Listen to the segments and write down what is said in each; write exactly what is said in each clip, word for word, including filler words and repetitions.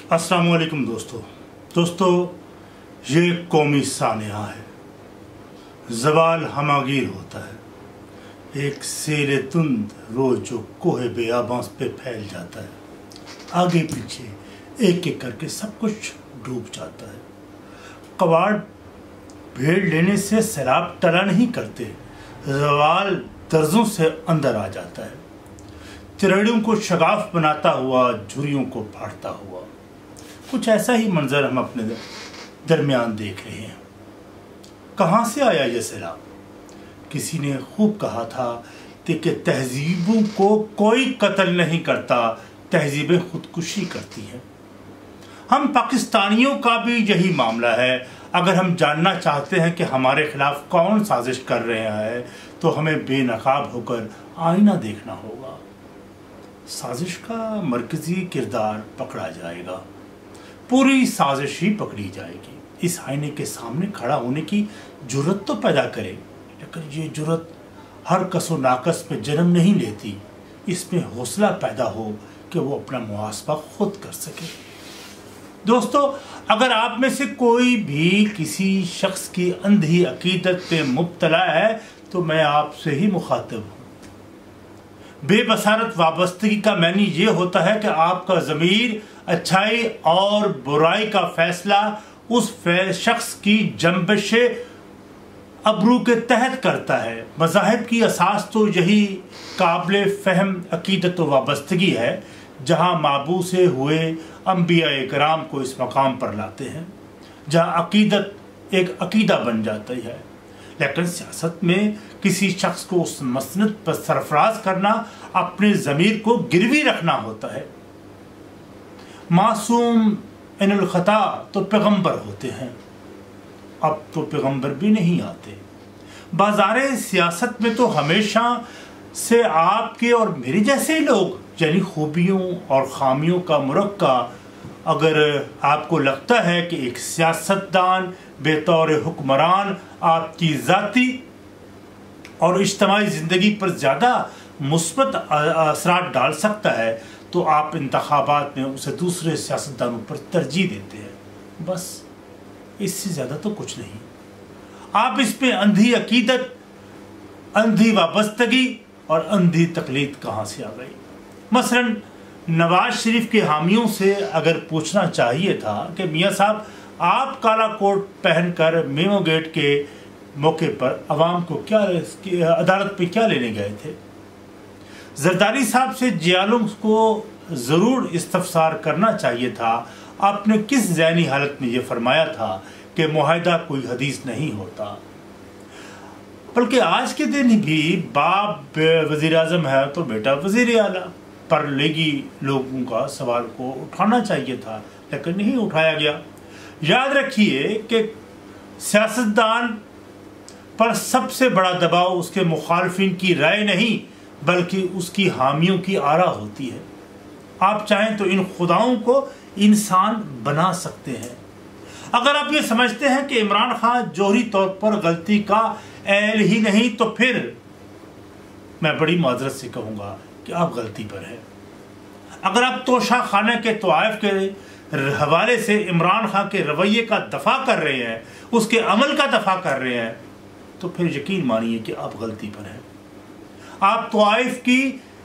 अस्सलाम वालेकुम दोस्तों दोस्तों ये कौमी सानिया है। ज़वाल हमागीर होता है, एक सेरे तुंद रोज जो कोहे बेआबास पे फैल जाता है। आगे पीछे एक एक करके सब कुछ डूब जाता है। कबाड़ भेड़ लेने से सैलाब टला नहीं करते, ज़वाल दर्जों से अंदर आ जाता है। चिरड़ियों को शगाफ बनाता हुआ, झुर्रियों को फाड़ता हुआ। कुछ ऐसा ही मंजर हम अपने दरमियान देख रहे हैं। कहाँ से आया ये सैलाब? किसी ने खूब कहा था कि तहजीबों को कोई कत्ल नहीं करता, तहजीबें खुदकुशी करती हैं। हम पाकिस्तानियों का भी यही मामला है। अगर हम जानना चाहते हैं कि हमारे खिलाफ कौन साजिश कर रहा है तो हमें बेनकाब होकर आईना देखना होगा। साजिश का मरकजी किरदार पकड़ा जाएगा, पूरी साजिश ही पकड़ी जाएगी। इस आईने के सामने खड़ा होने की जुर्रत तो पैदा करे, लेकिन ये जुर्रत हर कसो नाकस में जन्म नहीं लेती। इसमें हौसला पैदा हो कि वो अपना मुहासबा खुद कर सके। दोस्तों, अगर आप में से कोई भी किसी शख्स की अंधी अकीदत पे मुब्तला है तो मैं आपसे ही मुखातिब हूँ। बेबसारत वाबस्तगी का मैनी ये होता है कि आपका ज़मीर अच्छाई और बुराई का फैसला उस शख्स की जंबिश अबरू के तहत करता है। मज़ाहिब की असास तो यही काबिल फ़हम अकीदत व वाबस्तगी है, जहाँ माबू से हुए अंबिया इकराम को इस मकाम पर लाते हैं, जहाँ अकीदत एक अकीदा बन जाती है। लेकिन सियासत में किसी शख्स को उस मसनद पर सरफराज करना अपने ज़मीर को गिरवी रखना होता है। मासूम इनुल खता तो पैगंबर होते हैं, अब तो पैगंबर भी नहीं आते। बाज़ारे सियासत में तो हमेशा से आपके और मेरे जैसे लोग, यानी खूबियों और खामियों का मुरक्का। अगर आपको लगता है कि एक सियासतदान बेतौर हुक्मरान आपकी ज़ाती और इज्तिमाई ज़िंदगी पर ज़्यादा मुस्बत असरात डाल सकता है तो आप इंतखाबात में उसे दूसरे सियासतदानों पर तरजीह देते हैं। बस इससे ज़्यादा तो कुछ नहीं। आप इस पे अंधी अकीदत, अंधी वाबस्तगी और अंधी तकलीद कहाँ से आ गई? मसलन नवाज शरीफ के हामियों से अगर पूछना चाहिए था कि मियाँ साहब, आप काला कोट पहनकर मेमो गेट के मौके पर अवाम को क्या अदालत पे क्या लेने गए थे? जरदारी साहब से जियालों को ज़रूर इस्तफसार करना चाहिए था, आपने किस ज़हनी हालत में ये फरमाया था कि मुआहिदा कोई हदीस नहीं होता। बल्कि आज के दिन भी बाप वज़ीर आज़म है तो बेटा वज़ीर आला पर लेगी लोगों का सवाल को उठाना चाहिए था, लेकिन नहीं उठाया गया। याद रखिए कि सियासतदान पर सबसे बड़ा दबाव उसके मुखालफिन की राय नहीं बल्कि उसकी हामियों की आरा होती है। आप चाहें तो इन खुदाओं को इंसान बना सकते हैं। अगर आप ये समझते हैं कि इमरान खान जोहरी तौर पर गलती का एहल ही नहीं तो फिर मैं बड़ी माजरत से कहूँगा कि आप गलती पर हैं। अगर आप तोशा खाना के तवाइफ के हवाले से इमरान खान के रवैये का दफा कर रहे हैं, उसके अमल का दफा कर रहे हैं, तो फिर यकीन मानिए कि आप गलती पर हैं। आप तवाइफ की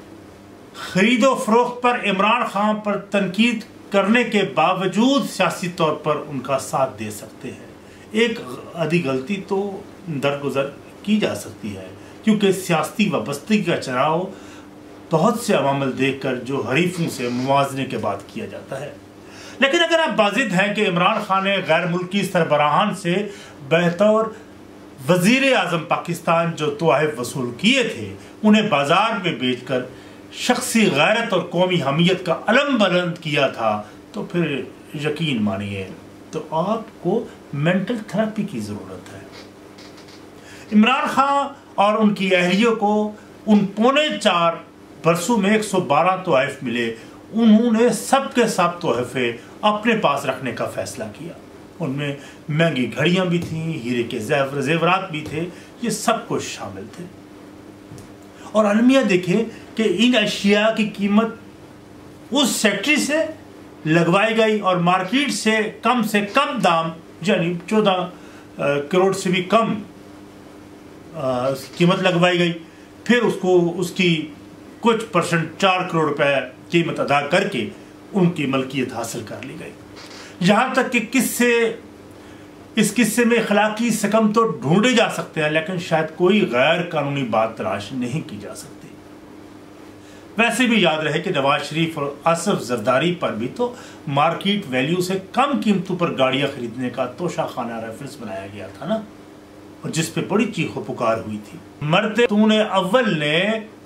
खरीदो फरोख्त पर इमरान खान पर तनकीद करने के बावजूद सियासी तौर पर उनका साथ दे सकते हैं। एक आधी गलती तो दरगुजर की जा सकती है, क्योंकि सियासी वाबस्तगी का चुनाव बहुत से अवामल देखकर जो हरीफों से मुवाजने के बाद किया जाता है। लेकिन अगर आप बाजिद हैं कि इमरान खान ने गैर मुल्की सरबराहान से बेहतर वज़ीर आज़म पाकिस्तान जो तोहफ़े वसूल किए थे उन्हें बाजार में बेचकर शख्सी गैरत और कौमी हमीयत का अलम बुलंद किया था, तो फिर यकीन मानिए तो आपको मेंटल थेरेपी की ज़रूरत है। इमरान खान और उनकी अहलियों को उन पौने चार बरसों में एक सौ बारह तोहफ़े मिले। उन्होंने सब के सब तोहफ़े अपने पास रखने का फैसला किया। उनमें महंगी घड़ियां भी थीं, हीरे के जेवर जेवरात भी थे, ये सब कुछ शामिल थे। और अलमिया देखें कि इन अशिया की कीमत उस सेक्रेटरी से लगवाई गई और मार्केट से कम से कम दाम यानी चौदह करोड़ से भी कम कीमत लगवाई गई। फिर उसको उसकी कुछ परसेंट चार करोड़ रुपए कीमत अदा करके उनकी मलकियत हासिल कर ली गई। यहाँ तक कि किस्से इस किस्से में अखलाकी सकम तो ढूंढे जा सकते हैं, लेकिन शायद कोई गैर कानूनी बात तलाश नहीं की जा सकती। वैसे भी याद रहे कि नवाज शरीफ और आसिफ जरदारी पर भी तो मार्केट वैल्यू से कम कीमतों पर गाड़ियां खरीदने का तोशाखाना रेफरेंस बनाया गया था ना, और जिस पे बड़ी चीखो पुकार हुई थी। मर्द तूने अव्वल ने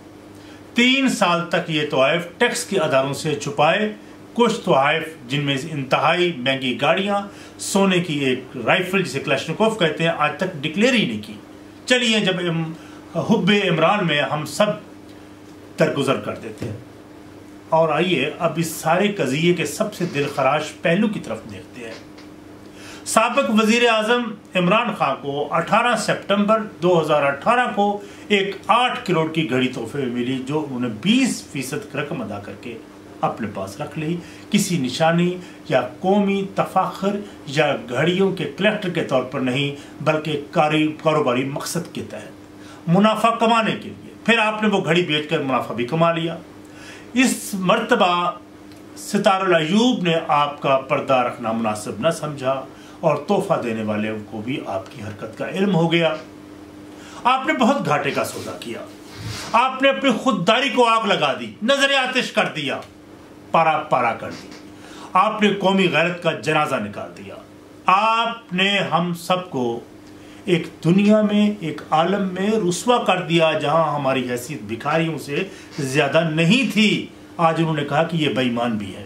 तीन साल तक ये तोहफ टैक्स के अदारों से छुपाए। कुछ तोहफ जिनमें इंतहाई महंगी गाड़ियां, सोने की एक राइफल जिसे क्लैशनिकोव कहते हैं, आज तक डिक्लेयर ही नहीं की। चलिए जब हुब्बे इमरान में हम सब दरगुजर कर देते हैं, और आइए अब इस सारे कज़िये के सबसे दिलखराश पहलू की तरफ देखते हैं। साबिक वजीर आजम इमरान खान को अठारह सितंबर दो हज़ार अठारह को एक आठ करोड़ की घड़ी तोहफे में मिली, जो उन्होंने बीस फीसद रकम अदा करके अपने पास रख ली, किसी निशानी या कौमी तफाखर या घड़ियों के कलेक्टर के तौर पर नहीं, बल्कि कारोबारी मकसद के तहत मुनाफा कमाने के लिए। फिर आपने वो घड़ी बेचकर मुनाफा भी कमा लिया। इस मर्तबा सितारुल अयूब ने आपका पर्दा रखना मुनासिब न समझा और तोहफा देने वाले को भी आपकी हरकत का इल्म हो गया। आपने बहुत घाटे का सौदा किया। आपने अपनी खुददारी को आग लगा दी, नजर आतिश कर दिया, पारा पारा कर दी। आपने कौमी गैरत का जनाजा निकाल दिया। आपने हम सबको एक दुनिया में, एक आलम में रुस्वा कर दिया जहां हमारी हैसियत भिखारियों से ज्यादा नहीं थी। आज उन्होंने कहा कि ये बेईमान भी है।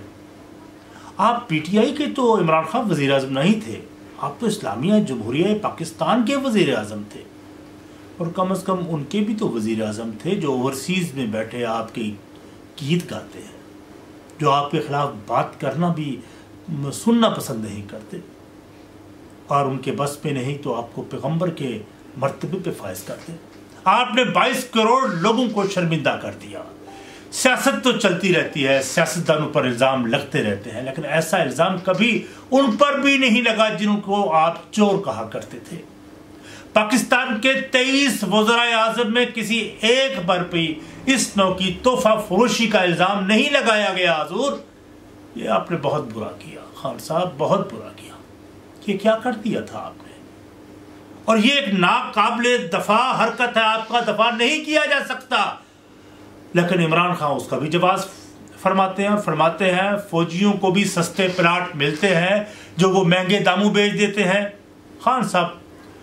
आप पीटीआई के तो इमरान खान वजीर आजम नहीं थे, आप तो इस्लामिया जमहूरिया पाकिस्तान के वजीर आजम थे, और कम अज कम उनके भी तो वजीर आजम थे जो ओवरसीज में बैठे आपकी गीत गाते हैं, जो आपके खिलाफ बात करना भी सुनना पसंद नहीं करते, और उनके बस पे नहीं तो आपको पैगंबर के मर्तबे पे फायज करते। आपने बाईस करोड़ लोगों को शर्मिंदा कर दिया। सियासत तो चलती रहती है, सियासतदानों पर इल्जाम लगते रहते हैं, लेकिन ऐसा इल्जाम कभी उन पर भी नहीं लगा जिनको आप चोर कहा करते थे। पाकिस्तान के तेईस वज़राए आज़म में किसी एक पर भी इस नौ की तोहफा फरोशी का इल्जाम नहीं लगाया गया। हुजूर, ये आपने बहुत बुरा किया, खान साहब बहुत बुरा किया। ये क्या कर दिया था आपने? और ये एक नाकाबिले दफा हरकत है, आपका दफा नहीं किया जा सकता। लेकिन इमरान खान उसका भी जवाब फरमाते हैं, और फरमाते हैं फौजियों को भी सस्ते प्लाट मिलते हैं जो वो महंगे दामों बेच देते हैं। खान साहब,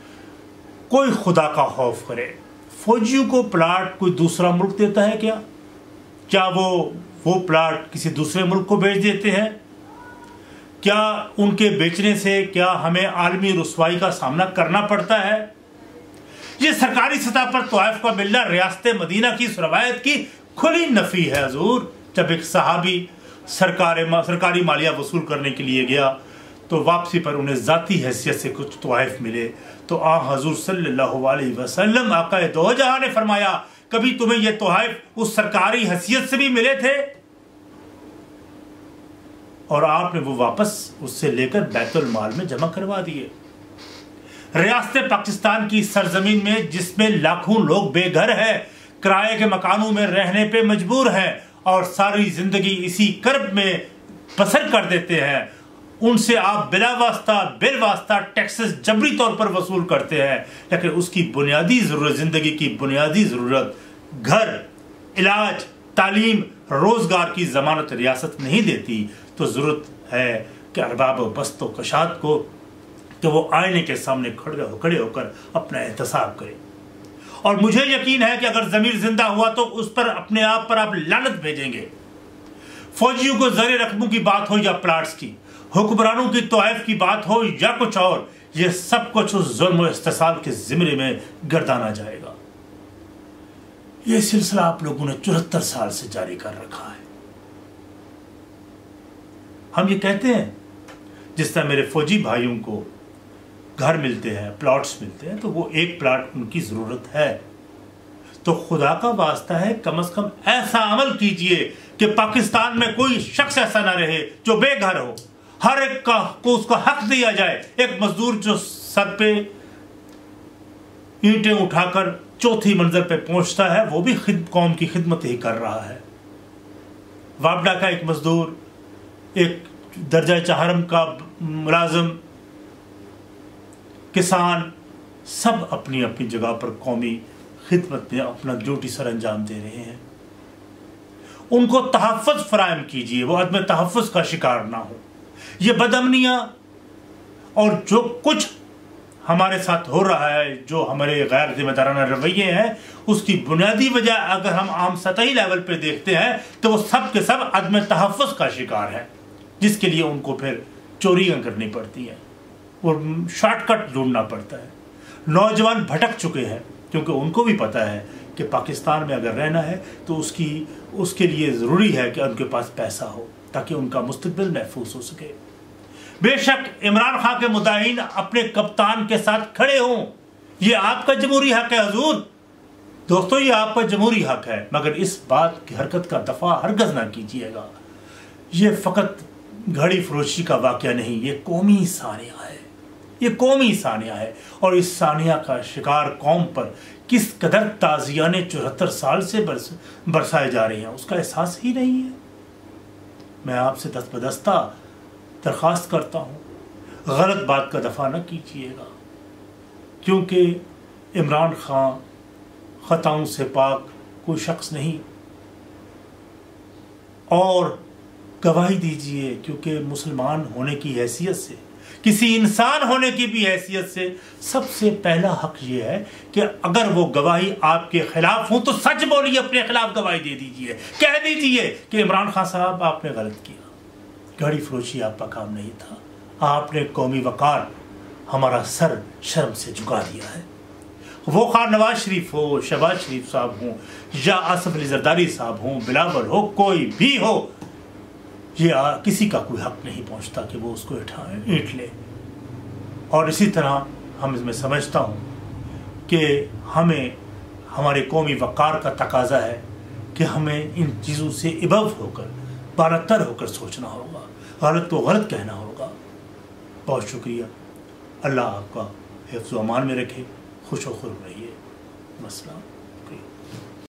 कोई खुदा का खौफ करे, फौजियों को प्लाट कोई दूसरा मुल्क देता है क्या? क्या वो वो प्लाट किसी दूसरे मुल्क को बेच देते हैं? क्या उनके बेचने से क्या हमें आलमी रुसवाई का सामना करना पड़ता है? ये सरकारी सतह पर तोहफ का मिलना रियासत मदीना की इस रवायत की खुली नफी है। हुजूर, जब एक सहाबी सरकार सरकारी मालिया वसूल करने के लिए गया तो वापसी पर उन्हें जाती हैसियत से कुछ तोहफ मिले, तो आ हजूर सल्लल्लाहु अलैहि वसल्लम आका दो जहां ने फरमाया, कभी तुम्हें ये तोहफ उस सरकारी हैसियत से भी मिले थे? और आपने वो वापस उससे लेकर बैतुल माल में जमा करवा दिए। रियासत पाकिस्तान की सरजमीन में जिसमें लाखों लोग बेघर है, किराए के मकानों में रहने पे मजबूर हैं और सारी जिंदगी इसी कर्ब में बसर कर देते हैं, उनसे आप बिला वास्ता बिल वास्ता टैक्सेस जबरी तौर पर वसूल करते हैं, लेकिन उसकी बुनियादी जरूरत, जिंदगी की बुनियादी जरूरत, घर, इलाज, तालीम, रोजगार की जमानत रियासत नहीं देती। तो जरूरत है कि अरबाब बस्त व कशात को तो वो आईने के सामने खड़े हो खड़े होकर अपना एहतसाब करें। और मुझे यकीन है कि अगर जमीर जिंदा हुआ तो उस पर अपने आप पर आप लानत भेजेंगे। फौजियों को ज़र रकमों की बात हो या प्लाट्स की, हुक्मरानों की तोहफ की बात हो या कुछ और, ये सब कुछ उस जुल्म व इस्तिसाल के जिम्मे में गर्दाना जाएगा। ये सिलसिला आप लोगों ने चौहत्तर साल से जारी कर रखा है। हम ये कहते हैं जिस तरह मेरे फौजी भाइयों को घर मिलते हैं, प्लॉट्स मिलते हैं, तो वो एक प्लाट उनकी जरूरत है, तो खुदा का वास्ता है कम से कम ऐसा अमल कीजिए کہ پاکستان میں کوئی شخص ایسا نہ رہے جو بے گھر ہو، ہر ایک کا کو اس کا حق دیا جائے۔ ایک مزدور جو سر پہ اینٹیں اٹھا کر چوتھی منزل پہ پہنچتا ہے وہ بھی قوم کی خدمت ہی کر رہا ہے۔ وابڈا کا ایک مزدور، ایک درجہ چہارم کا ملازم، کسان، سب اپنی اپنی جگہ پر قومی خدمت میں اپنا ڈیوٹی سر انجام دے رہے ہیں۔ ان کو تحفظ فراہم کیجیے، وہ عدم تحفظ کا شکار نہ ہو۔ یہ بدامنیاں اور جو کچھ ہمارے ساتھ ہو رہا ہے، جو ہمارے غیر ذمہ دارانہ رویے ہیں، اس کی بنیادی وجہ اگر ہم عام سطحی لیول پہ دیکھتے ہیں تو وہ سب کے سب عدم تحفظ کا شکار ہے، جس کے لیے ان کو پھر چوریاں کرنی پڑتی ہیں اور شارٹ کٹ ڈھونڈنا پڑتا ہے۔ نوجوان بھٹک چکے ہیں کیونکہ ان کو بھی پتہ ہے کہ پاکستان میں اگر رہنا ہے تو اس کی اس کے لیے ضروری ہے کہ ان کے پاس پیسہ ہو تاکہ ان کا مستقبل محفوظ ہو سکے۔ بے شک عمران خان کے مداحین اپنے کپتان کے ساتھ کھڑے ہوں، یہ آپ کا جمہوری حق ہے حضور، دوستو یہ آپ کا جمہوری حق ہے، مگر اس بات کی حرکت کا دفاع ہرگز نہ کیجیے گا۔ یہ فقط گھڑی فروشی کا واقعہ نہیں، یہ قومی سانحہ ہے، یہ قومی سانحہ ہے، اور اس سانحہ کا شکار قوم پر کس قدر تعزیانے چوہتر سال سے برس برسائے جا رہے ہیں اس کا احساس ہی نہیں ہے۔ میں آپ سے دست بدستہ درخواست کرتا ہوں، غلط بات کا دفاع نہ کیجیے گا، کیونکہ عمران خان خطاؤں سے پاک کوئی شخص نہیں، اور گواہی دیجیے کیونکہ مسلمان ہونے کی حیثیت سے، کسی انسان ہونے کی بھی حیثیت سے سب سے پہلا حق یہ ہے کہ اگر وہ گواہی آپ کے خلاف ہوں تو سچ بولیے، اپنے خلاف گواہی دے دیجیے، کہہ دیجیے کہ عمران خان صاحب آپ نے غلط کیا، گاڑی فروشی آپ کا کام نہیں تھا، آپ نے قومی وقار ہمارا سر شرم سے جھکا دیا ہے۔ وہ خان نواز شریف ہو، شہباز شریف صاحب ہوں، یا آصف علی زرداری صاحب ہوں، بلاول ہو، کوئی بھی ہو، یہ کسی کا کوئی حق نہیں پہنچتا کہ وہ اس کو اینٹ لے۔ اور اسی طرح ہم اس میں سمجھتا ہوں کہ ہمیں ہمارے قومی وقار کا تقاضا ہے کہ ہمیں ان چیزوں سے ابو ہو کر، بالاتر ہو کر سوچنا ہوگا، غلط تو غلط کہنا ہوگا۔ بہت شکریہ، اللہ آپ کا حفظ و امان میں رکھے، خوش و خرم رہیے، السلام۔